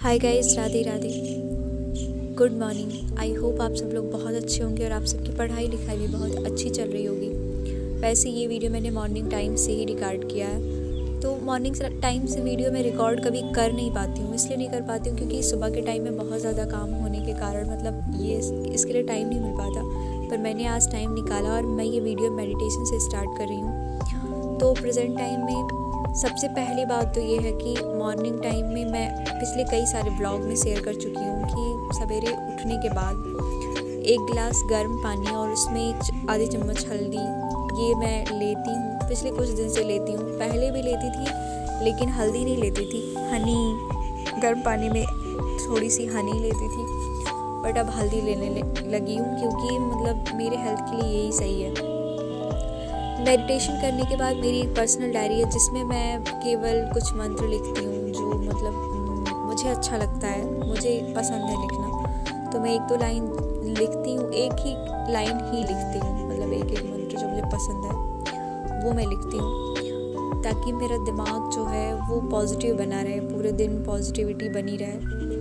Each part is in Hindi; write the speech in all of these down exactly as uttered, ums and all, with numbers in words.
Hi guys, Radhe Radhe, good morning. I hope आप सब लोग बहुत अच्छे होंगे और आप सबकी पढ़ाई लिखाई भी बहुत अच्छी चल रही होगी। वैसे ये वीडियो मैंने मॉर्निंग टाइम से ही रिकॉर्ड किया है, तो मॉर्निंग टाइम से वीडियो मैं रिकॉर्ड कभी कर नहीं पाती हूँ। इसलिए नहीं कर पाती हूँ क्योंकि सुबह के टाइम में बहुत ज़्यादा काम होने के कारण मतलब ये इसके लिए टाइम नहीं मिल पाता। पर मैंने आज टाइम निकाला और मैं ये वीडियो मेडिटेशन से स्टार्ट कर रही हूँ। तो प्रेजेंट टाइम में सबसे पहली बात तो ये है कि मॉर्निंग टाइम में मैं पिछले कई सारे ब्लॉग में शेयर कर चुकी हूँ कि सवेरे उठने के बाद एक गिलास गर्म पानी और उसमें एक आधी चम्मच हल्दी ये मैं लेती हूँ। पिछले कुछ दिन से लेती हूँ, पहले भी लेती थी लेकिन हल्दी नहीं लेती थी, हनी गर्म पानी में थोड़ी सी हनी लेती थी, बट अब हल्दी लेने लगी हूँ क्योंकि मतलब मेरे हेल्थ के लिए यही सही है। मेडिटेशन करने के बाद मेरी एक पर्सनल डायरी है जिसमें मैं केवल कुछ मंत्र लिखती हूँ जो मतलब मुझे अच्छा लगता है, मुझे पसंद है लिखना। तो मैं एक दो लाइन लिखती हूँ, एक ही लाइन ही लिखती हूँ, मतलब एक एक मंत्र जो मुझे पसंद है वो मैं लिखती हूँ ताकि मेरा दिमाग जो है वो पॉजिटिव बना रहे, पूरे दिन पॉजिटिविटी बनी रहे।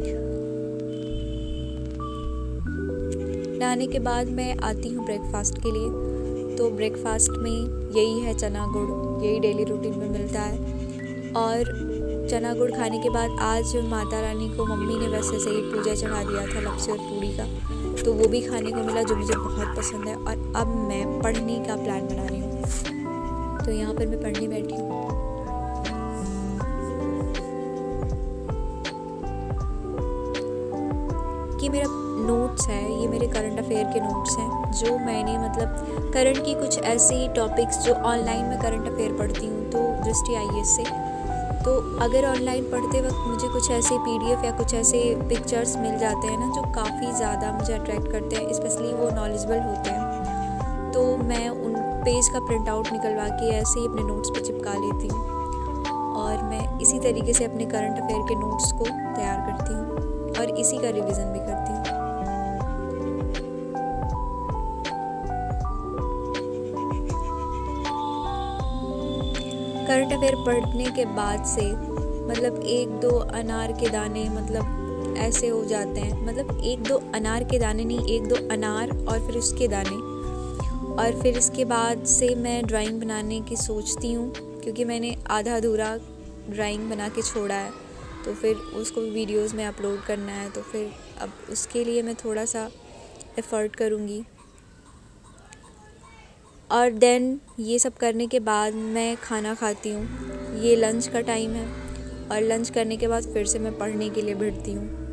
नहाने के बाद मैं आती हूँ ब्रेकफास्ट के लिए। तो ब्रेकफास्ट में यही है चना गुड़, यही डेली रूटीन में मिलता है। और चना गुड़ खाने के बाद आज माता रानी को मम्मी ने वैसे से ही पूजा चढ़ा दिया था लपसी और पूड़ी का, तो वो भी खाने को मिला जो मुझे बहुत पसंद है। और अब मैं पढ़ने का प्लान बना रही हूँ, तो यहाँ पर मैं पढ़ने बैठी हूँ। कि मेरा नोट्स है, ये मेरे करंट अफेयर के नोट्स हैं जो मैंने मतलब करंट की कुछ ऐसे टॉपिक्स जो ऑनलाइन में करंट अफेयर पढ़ती हूँ तो दृष्टि आई ए एस से। तो अगर ऑनलाइन पढ़ते वक्त मुझे कुछ ऐसे पी डी एफ या कुछ ऐसे पिक्चर्स मिल जाते हैं ना जो काफ़ी ज़्यादा मुझे अट्रैक्ट करते हैं, स्पेशली वो नॉलेजेबल होते हैं, तो मैं उन पेज का प्रिंट आउट निकलवा के ऐसे ही अपने नोट्स पर चिपका लेती हूँ और मैं इसी तरीके से अपने करंट अफेयर के नोट्स को तैयार करती हूँ और इसी का रिवीजन भी करती हूँ। करंट अफेयर पढ़ने के बाद से मतलब एक दो अनार के दाने मतलब ऐसे हो जाते हैं, मतलब एक दो अनार के दाने नहीं, एक दो अनार और फिर उसके दाने। और फिर इसके बाद से मैं ड्राइंग बनाने की सोचती हूँ क्योंकि मैंने आधा अधूरा ड्राइंग बना के छोड़ा है, तो फिर उसको वीडियोस में अपलोड करना है, तो फिर अब उसके लिए मैं थोड़ा सा एफ़र्ट करूँगी। और देन ये सब करने के बाद मैं खाना खाती हूँ। ये लंच का टाइम है और लंच करने के बाद फिर से मैं पढ़ने के लिए बैठती हूँ।